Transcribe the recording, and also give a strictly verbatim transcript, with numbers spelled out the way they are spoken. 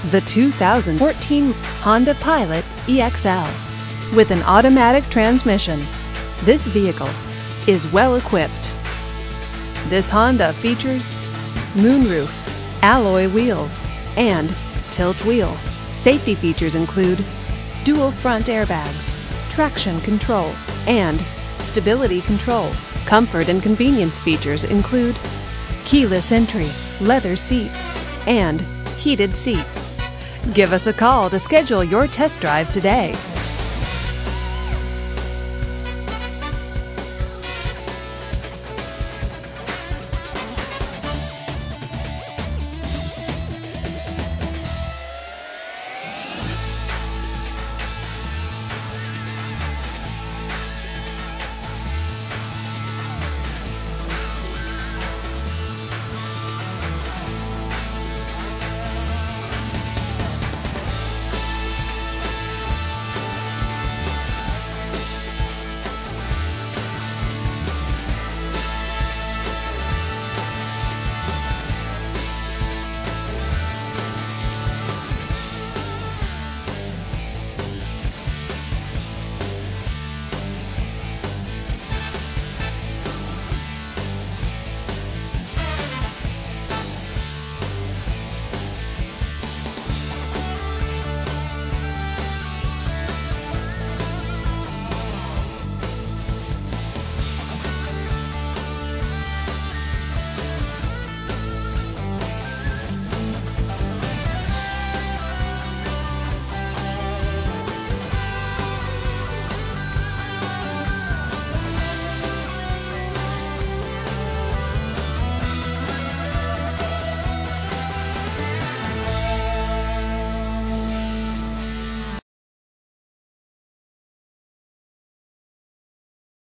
the two thousand fourteen Honda Pilot E X L. With an automatic transmission, this vehicle is well equipped. This Honda features moonroof, alloy wheels, and tilt wheel. Safety features include dual front airbags, traction control, and stability control. Comfort and convenience features include keyless entry, leather seats, and heated seats. Give us a call to schedule your test drive today.